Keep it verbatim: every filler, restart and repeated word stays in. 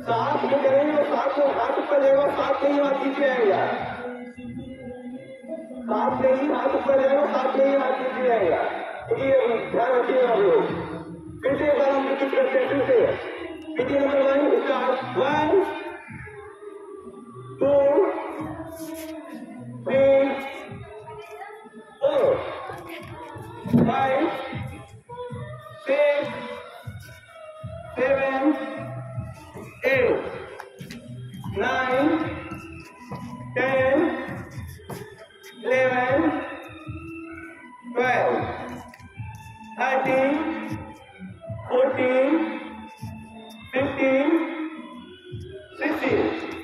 सात में करेंगे और सात को हाथ ऊपर जाएगा, सात में ही हाथ नीचे आएगा, सात में ही हाथ ऊपर जाएगा, सात में ही हाथ नीचे आएगा। ये ध्यान रखिएगा आप लोग। फिर से एक बार हम रिपीट करते हैं, फिर से विधि number one start. One two three four five six seven eight, nine, ten, eleven, twelve, thirteen, fourteen, fifteen, sixteen.